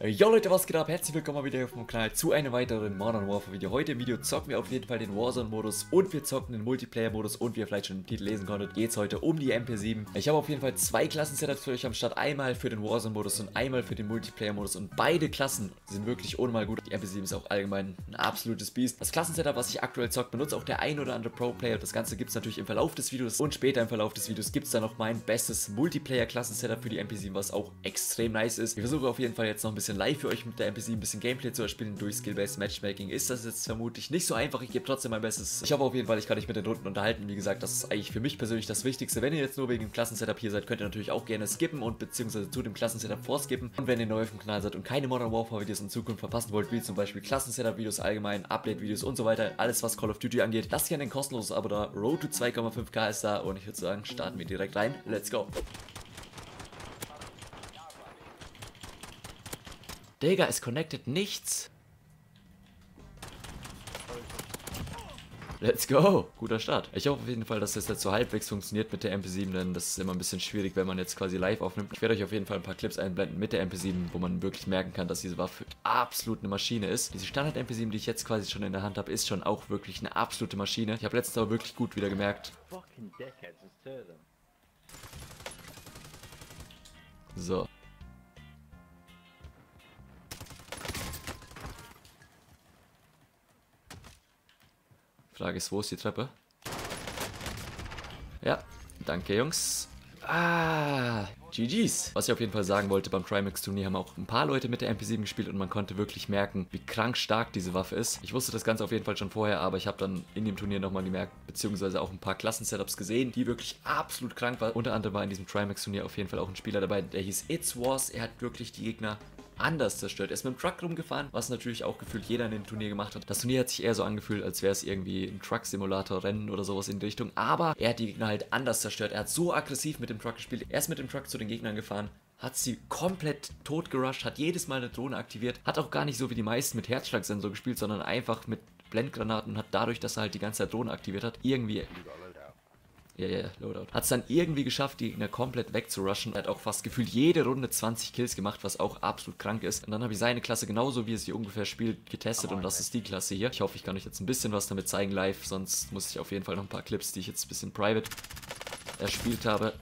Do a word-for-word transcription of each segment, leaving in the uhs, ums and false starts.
Jo Leute, was geht ab? Herzlich willkommen mal wieder auf dem Kanal zu einem weiteren Modern Warfare Video. Heute im Video zocken wir auf jeden Fall den Warzone-Modus und wir zocken den Multiplayer-Modus und wie ihr vielleicht schon im Titel lesen konntet, geht es heute um die M P sieben. Ich habe auf jeden Fall zwei Klassen-Setups für euch am Start. Einmal für den Warzone-Modus und einmal für den Multiplayer-Modus und beide Klassen sind wirklich unnormal gut. Die M P sieben ist auch allgemein ein absolutes Biest. Das Klassensetup, was ich aktuell zocke, benutzt auch der ein oder andere Pro-Player. Das Ganze gibt es natürlich im Verlauf des Videos und später im Verlauf des Videos gibt es dann noch mein bestes Multiplayer-Klassen-Setup für die M P sieben, was auch extrem nice ist. Ich versuche auf jeden Fall jetzt noch ein bisschen live für euch mit der M P sieben ein bisschen Gameplay zu erspielen. Durch Skill-Based Matchmaking ist das jetzt vermutlich nicht so einfach. Ich gebe trotzdem mein Bestes. Ich hoffe auf jeden Fall, ich kann mich mit den Runden unterhalten. Wie gesagt, das ist eigentlich für mich persönlich das Wichtigste. Wenn ihr jetzt nur wegen dem Klassensetup hier seid, könnt ihr natürlich auch gerne skippen und beziehungsweise zu dem Klassensetup vorskippen. Und wenn ihr neu auf dem Kanal seid und keine Modern Warfare Videos in Zukunft verpassen wollt, wie zum Beispiel Klassensetup Videos allgemein, Update Videos und so weiter, alles was Call of Duty angeht, lasst gerne ein kostenloses Abo da. Road to zwei Komma fünf K ist da und ich würde sagen, starten wir direkt rein. Let's go! Digga, es connected nichts. Let's go. Guter Start. Ich hoffe auf jeden Fall, dass das jetzt so halbwegs funktioniert mit der M P sieben, denn das ist immer ein bisschen schwierig, wenn man jetzt quasi live aufnimmt. Ich werde euch auf jeden Fall ein paar Clips einblenden mit der M P sieben, wo man wirklich merken kann, dass diese Waffe absolut eine Maschine ist. Diese Standard-M P sieben, die ich jetzt quasi schon in der Hand habe, ist schon auch wirklich eine absolute Maschine. Ich habe letztens aber wirklich gut wieder gemerkt. So. Frage ist, wo ist die Treppe? Ja, danke Jungs. Ah, G Gs. Was ich auf jeden Fall sagen wollte, beim Trimax-Turnier haben auch ein paar Leute mit der M P sieben gespielt und man konnte wirklich merken, wie krank stark diese Waffe ist. Ich wusste das Ganze auf jeden Fall schon vorher, aber ich habe dann in dem Turnier nochmal gemerkt, beziehungsweise auch ein paar Klassen-Setups gesehen, die wirklich absolut krank waren. Unter anderem war in diesem Trimax-Turnier auf jeden Fall auch ein Spieler dabei, der hieß It's Wars. Er hat wirklich die Gegner anders zerstört. Er ist mit dem Truck rumgefahren, was natürlich auch gefühlt jeder in dem Turnier gemacht hat. Das Turnier hat sich eher so angefühlt, als wäre es irgendwie ein Truck-Simulator-Rennen oder sowas in die Richtung. Aber er hat die Gegner halt anders zerstört. Er hat so aggressiv mit dem Truck gespielt. Er ist mit dem Truck zu den Gegnern gefahren, hat sie komplett tot gerusht, hat jedes Mal eine Drohne aktiviert. Hat auch gar nicht so wie die meisten mit Herzschlagsensor gespielt, sondern einfach mit Blendgranaten und hat dadurch, dass er halt die ganze Zeit Drohne aktiviert hat, irgendwie... Ja, ja, Loadout. Hat es dann irgendwie geschafft, die Gegner komplett wegzurushen. Er hat auch fast gefühlt jede Runde zwanzig Kills gemacht, was auch absolut krank ist. Und dann habe ich seine Klasse genauso, wie er sie ungefähr spielt, getestet. Und das ist die Klasse hier. Ich hoffe, ich kann euch jetzt ein bisschen was damit zeigen live. Sonst muss ich auf jeden Fall noch ein paar Clips, die ich jetzt ein bisschen private erspielt habe.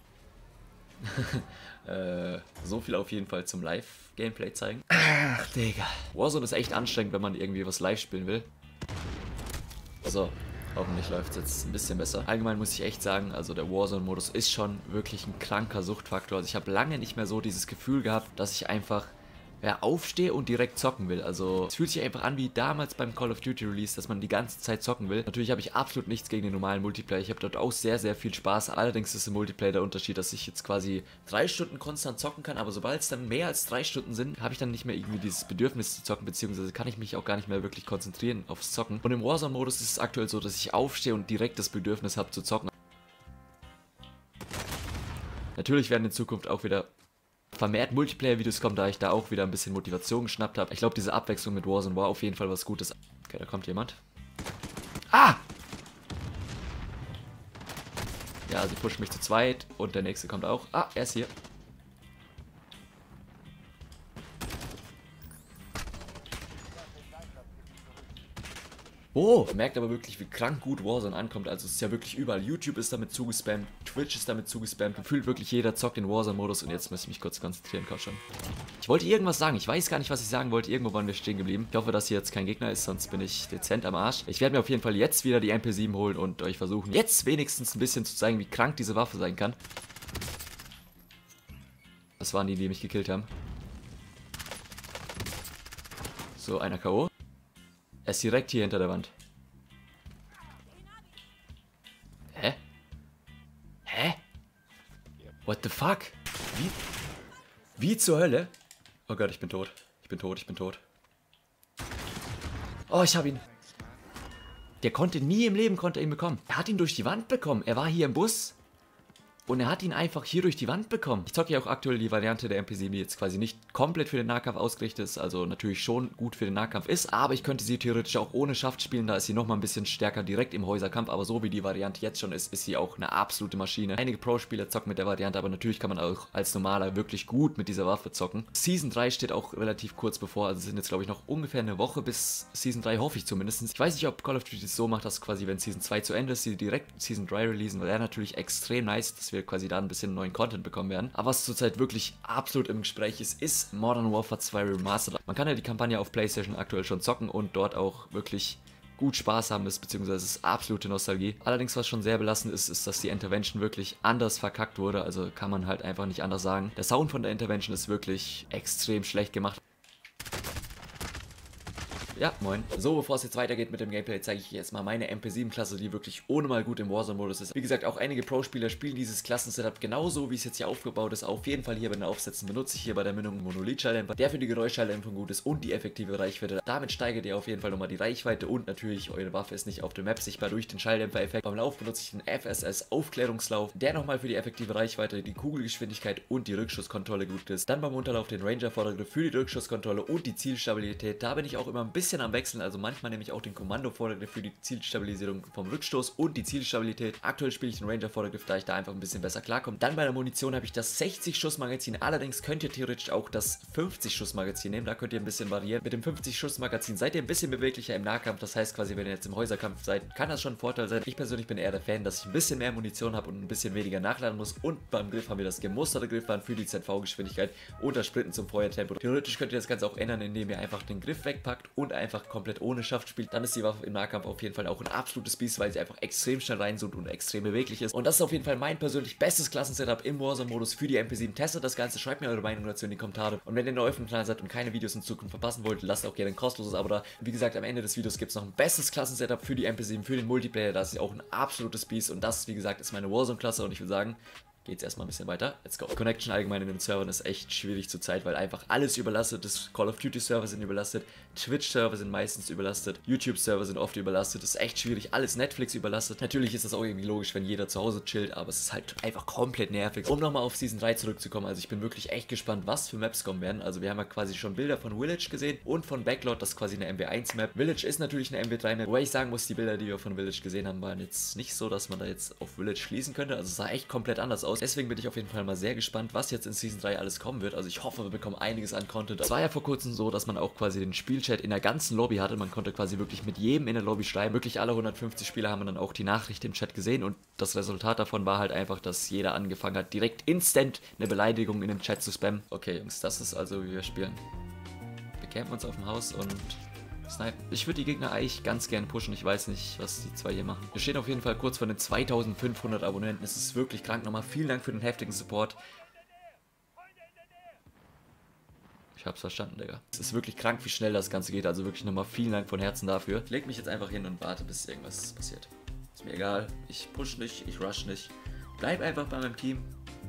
äh, so viel auf jeden Fall zum Live-Gameplay zeigen. Ach, Digga. Warzone ist echt anstrengend, wenn man irgendwie was live spielen will. So. Hoffentlich läuft es jetzt ein bisschen besser. Allgemein muss ich echt sagen, also der Warzone-Modus ist schon wirklich ein kranker Suchtfaktor. Also ich habe lange nicht mehr so dieses Gefühl gehabt, dass ich einfach ja, aufstehe und direkt zocken will. Also es fühlt sich einfach an wie damals beim Call of Duty Release, dass man die ganze Zeit zocken will. Natürlich habe ich absolut nichts gegen den normalen Multiplayer. Ich habe dort auch sehr, sehr viel Spaß. Allerdings ist im Multiplayer der Unterschied, dass ich jetzt quasi drei Stunden konstant zocken kann. Aber sobald es dann mehr als drei Stunden sind, habe ich dann nicht mehr irgendwie dieses Bedürfnis zu zocken, beziehungsweise kann ich mich auch gar nicht mehr wirklich konzentrieren aufs Zocken. Und im Warzone-Modus ist es aktuell so, dass ich aufstehe und direkt das Bedürfnis habe zu zocken. Natürlich werden in Zukunft auch wieder vermehrt Multiplayer-Videos kommen, da ich da auch wieder ein bisschen Motivation geschnappt habe. Ich glaube, diese Abwechslung mit Warzone war auf jeden Fall was Gutes. Okay, da kommt jemand. Ah! Ja, sie pushen mich zu zweit und der nächste kommt auch. Ah, er ist hier. Oh, man merkt aber wirklich, wie krank gut Warzone ankommt. Also es ist ja wirklich überall. YouTube ist damit zugespammt, Twitch ist damit zugespammt. Gefühlt wirklich jeder zockt den Warzone-Modus. Und jetzt muss ich mich kurz konzentrieren, komm schon. Ich wollte irgendwas sagen. Ich weiß gar nicht, was ich sagen wollte. Irgendwo waren wir stehen geblieben. Ich hoffe, dass hier jetzt kein Gegner ist, sonst bin ich dezent am Arsch. Ich werde mir auf jeden Fall jetzt wieder die M P sieben holen und euch versuchen, jetzt wenigstens ein bisschen zu zeigen, wie krank diese Waffe sein kann. Das waren die, die mich gekillt haben. So, einer K O. Er ist direkt hier hinter der Wand. Hä? Hä? What the fuck? Wie? Wie zur Hölle? Oh Gott, ich bin tot. Ich bin tot, ich bin tot. Oh, ich hab ihn. Der konnte nie im Leben, konnte ihn bekommen. Er hat ihn durch die Wand bekommen. Er war hier im Bus. Und er hat ihn einfach hier durch die Wand bekommen. Ich zocke ja auch aktuell die Variante der M P sieben, die jetzt quasi nicht komplett für den Nahkampf ausgerichtet ist, also natürlich schon gut für den Nahkampf ist, aber ich könnte sie theoretisch auch ohne Schaft spielen, da ist sie nochmal ein bisschen stärker direkt im Häuserkampf, aber so wie die Variante jetzt schon ist, ist sie auch eine absolute Maschine. Einige Pro-Spieler zocken mit der Variante, aber natürlich kann man auch als Normaler wirklich gut mit dieser Waffe zocken. Season drei steht auch relativ kurz bevor, also es sind jetzt glaube ich noch ungefähr eine Woche bis Season drei, hoffe ich zumindest. Ich weiß nicht, ob Call of Duty es so macht, dass quasi wenn Season zwei zu Ende ist, sie direkt Season drei releasen, wäre natürlich extrem nice, dass wir quasi da ein bisschen neuen Content bekommen werden. Aber was zurzeit wirklich absolut im Gespräch ist, ist Modern Warfare zwei Remastered. Man kann ja die Kampagne auf PlayStation aktuell schon zocken und dort auch wirklich gut Spaß haben ist, beziehungsweise es ist absolute Nostalgie. Allerdings, was schon sehr belastend ist, ist, dass die Intervention wirklich anders verkackt wurde, also kann man halt einfach nicht anders sagen. Der Sound von der Intervention ist wirklich extrem schlecht gemacht. Ja, moin. So, bevor es jetzt weitergeht mit dem Gameplay, zeige ich jetzt mal meine M P sieben Klasse, die wirklich ohne mal gut im Warzone-Modus ist. Wie gesagt, auch einige Pro-Spieler spielen dieses Klassensetup genauso, wie es jetzt hier aufgebaut ist. Auf jeden Fall hier bei den Aufsätzen benutze ich hier bei der Mündung einen Monolith-Schalldämpfer, der für die Geräuschschalldämpfung gut ist und die effektive Reichweite. Damit steigert ihr auf jeden Fall nochmal die Reichweite und natürlich, eure Waffe ist nicht auf der Map sichtbar durch den Schalldämpfer-Effekt. Beim Lauf benutze ich den F S S-Aufklärungslauf, der nochmal für die effektive Reichweite, die Kugelgeschwindigkeit und die Rückschusskontrolle gut ist. Dann beim Unterlauf den Ranger-Vordergriff für die Rückschusskontrolle und die Zielstabilität. Da bin ich auch immer ein bisschen am Wechseln, also manchmal nehme ich auch den Kommando-Vordergriff für die Zielstabilisierung vom Rückstoß und die Zielstabilität. Aktuell spiele ich den Ranger-Vordergriff, da ich da einfach ein bisschen besser klarkomme. Dann bei der Munition habe ich das sechzig Schuss Magazin, allerdings könnt ihr theoretisch auch das fünfzig Schuss Magazin nehmen, da könnt ihr ein bisschen variieren. Mit dem fünfzig Schuss Magazin seid ihr ein bisschen beweglicher im Nahkampf, das heißt quasi, wenn ihr jetzt im Häuserkampf seid, kann das schon ein Vorteil sein. Ich persönlich bin eher der Fan, dass ich ein bisschen mehr Munition habe und ein bisschen weniger nachladen muss und beim Griff haben wir das gemusterte Griffband für die Z V-Geschwindigkeit und das Sprinten zum Feuertempo. Theoretisch könnt ihr das Ganze auch ändern, indem ihr einfach den Griff wegpackt und einfach komplett ohne Schaft spielt. Dann ist die Waffe im Nahkampf auf jeden Fall auch ein absolutes Biest, weil sie einfach extrem schnell reinzoomt und extrem beweglich ist. Und das ist auf jeden Fall mein persönlich bestes Klassensetup im Warzone-Modus für die M P sieben. Testet das Ganze, schreibt mir eure Meinung dazu in die Kommentare. Und wenn ihr neu auf dem Kanal seid und keine Videos in Zukunft verpassen wollt, lasst auch gerne ein kostenloses Abo da. Wie gesagt, am Ende des Videos gibt es noch ein bestes Klassensetup für die M P sieben, für den Multiplayer. Das ist auch ein absolutes Biest und das, wie gesagt, ist meine Warzone-Klasse und ich würde sagen, geht's erstmal ein bisschen weiter. Let's go. Connection allgemein in den Servern ist echt schwierig zur Zeit, weil einfach alles überlastet ist. Call of Duty Server sind überlastet, Twitch Server sind meistens überlastet, YouTube Server sind oft überlastet. Das ist echt schwierig. Alles Netflix überlastet. Natürlich ist das auch irgendwie logisch, wenn jeder zu Hause chillt, aber es ist halt einfach komplett nervig. Um nochmal auf Season drei zurückzukommen, also ich bin wirklich echt gespannt, was für Maps kommen werden. Also wir haben ja quasi schon Bilder von Village gesehen und von Backlot, das ist quasi eine M W eins Map. Village ist natürlich eine M W drei Map, wobei ich sagen muss, die Bilder, die wir von Village gesehen haben, waren jetzt nicht so, dass man da jetzt auf Village schließen könnte. Also es sah echt komplett anders aus. Deswegen bin ich auf jeden Fall mal sehr gespannt, was jetzt in Season drei alles kommen wird. Also ich hoffe, wir bekommen einiges an Content. Es war ja vor kurzem so, dass man auch quasi den Spielchat in der ganzen Lobby hatte. Man konnte quasi wirklich mit jedem in der Lobby schreiben. Wirklich alle hundertfünfzig Spieler haben dann auch die Nachricht im Chat gesehen und das Resultat davon war halt einfach, dass jeder angefangen hat, direkt instant eine Beleidigung in den Chat zu spammen. Okay, Jungs, das ist also, wie wir spielen. Wir campen uns auf dem Haus und Snipe. Ich würde die Gegner eigentlich ganz gern pushen. Ich weiß nicht, was die zwei hier machen. Wir stehen auf jeden Fall kurz vor den zweitausendfünfhundert Abonnenten. Es ist wirklich krank. Nochmal vielen Dank für den heftigen Support. Ich hab's verstanden, Digga. Es ist wirklich krank, wie schnell das Ganze geht. Also wirklich nochmal vielen Dank von Herzen dafür. Ich leg mich jetzt einfach hin und warte, bis irgendwas passiert. Ist mir egal. Ich push nicht, ich rush nicht. Bleib einfach bei meinem Team.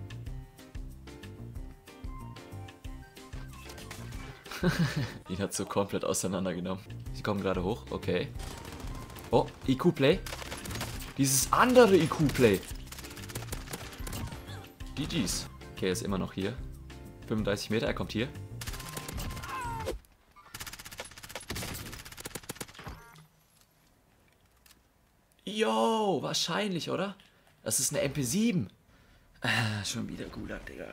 Ihn hat so komplett auseinandergenommen. Sie kommen gerade hoch. Okay. Oh, I Q-Play. Dieses andere I Q-Play. G Gs. Okay, er ist immer noch hier. fünfunddreißig Meter, er kommt hier. Yo, wahrscheinlich, oder? Das ist eine M P sieben. Ah, schon wieder Gulag, Digga.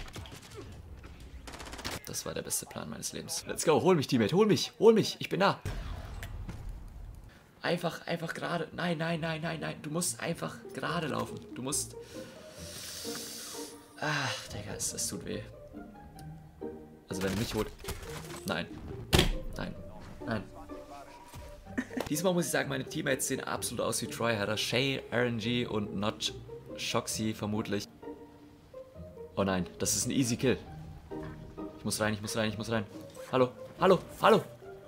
Das war der beste Plan meines Lebens. Let's go, hol mich, Teammate, hol mich, hol mich, ich bin da. Einfach, einfach gerade. Nein, nein, nein, nein, nein. Du musst einfach gerade laufen. Du musst... Ach, Digga, es, es tut weh. Also wenn du mich holt... Nein. Nein. Nein. Diesmal muss ich sagen, meine Teammates sehen absolut aus wie Tryharder. Shay, R N G und Not Shoxy vermutlich. Oh nein, das ist ein easy Kill. Ich muss rein, ich muss rein, ich muss rein. Hallo, hallo, hallo.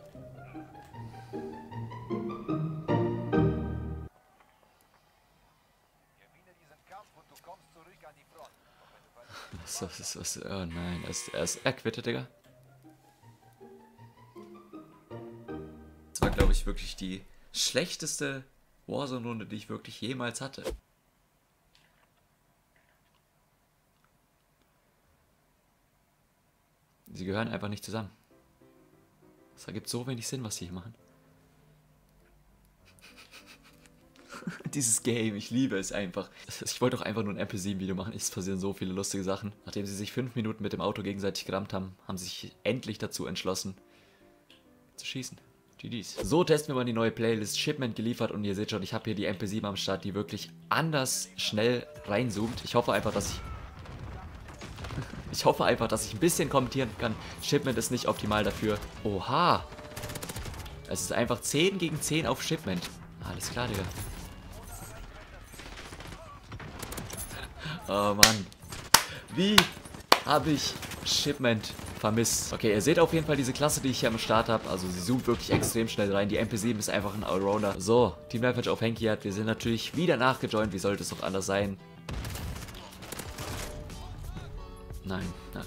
Was, was, was, oh nein, er ist, er ist, er quittet, Digga. Das war, glaube ich, wirklich die schlechteste Warzone-Runde, die ich wirklich jemals hatte. Sie gehören einfach nicht zusammen. Es ergibt so wenig Sinn, was sie hier machen. Dieses Game, ich liebe es einfach. Ich wollte doch einfach nur ein M P sieben Video machen. Es passieren so viele lustige Sachen. Nachdem sie sich fünf Minuten mit dem Auto gegenseitig gerammt haben, haben sie sich endlich dazu entschlossen, zu schießen. G Gs. So testen wir mal die neue Playlist Shipment geliefert und ihr seht schon, ich habe hier die M P sieben am Start, die wirklich anders schnell reinzoomt. Ich hoffe einfach, dass ich... Ich hoffe einfach, dass ich ein bisschen kommentieren kann. Shipment ist nicht optimal dafür. Oha! Es ist einfach zehn gegen zehn auf Shipment. Alles klar, Digga. Oh Mann. Wie habe ich Shipment vermisst? Okay, ihr seht auf jeden Fall diese Klasse, die ich hier am Start habe. Also sie zoomt wirklich extrem schnell rein. Die M P sieben ist einfach ein Allrounder. So, Team Life auf Henki hat. Wir sind natürlich wieder nachgejoint. Wie sollte es doch anders sein? Nein. Nein.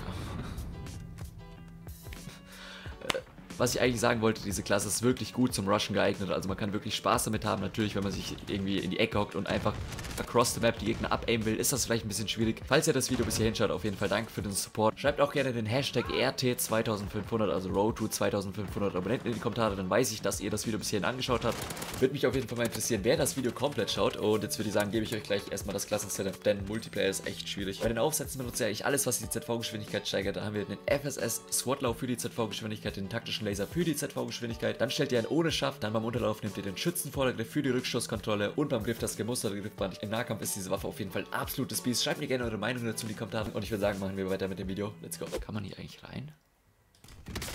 Was ich eigentlich sagen wollte, diese Klasse ist wirklich gut zum Rushen geeignet. Also man kann wirklich Spaß damit haben. Natürlich, wenn man sich irgendwie in die Ecke hockt und einfach across the map die Gegner abaimen will, ist das vielleicht ein bisschen schwierig. Falls ihr das Video bis hierhin schaut, auf jeden Fall danke für den Support. Schreibt auch gerne den Hashtag R T zweitausendfünfhundert, also Road to zweitausendfünfhundert Abonnenten in die Kommentare. Dann weiß ich, dass ihr das Video bis hierhin angeschaut habt. Würde mich auf jeden Fall mal interessieren, wer das Video komplett schaut. Und jetzt würde ich sagen, gebe ich euch gleich erstmal das Klassensetup, denn Multiplayer ist echt schwierig. Bei den Aufsätzen benutze ich alles, was die Z V-Geschwindigkeit steigert. Da haben wir den F S S Swatlauf für die Z V-Geschwindigkeit, den taktischen Laser für die Z V-Geschwindigkeit. Dann stellt ihr einen ohne Schaft, dann beim Unterlauf nehmt ihr den Schützenvordergriff für die Rückstoßkontrolle und beim Griff das gemusterte Griffband. Im Nahkampf ist diese Waffe auf jeden Fall absolutes Biest. Schreibt mir gerne eure Meinung dazu in die Kommentare und ich würde sagen, machen wir weiter mit dem Video. Let's go. Kann man hier eigentlich rein?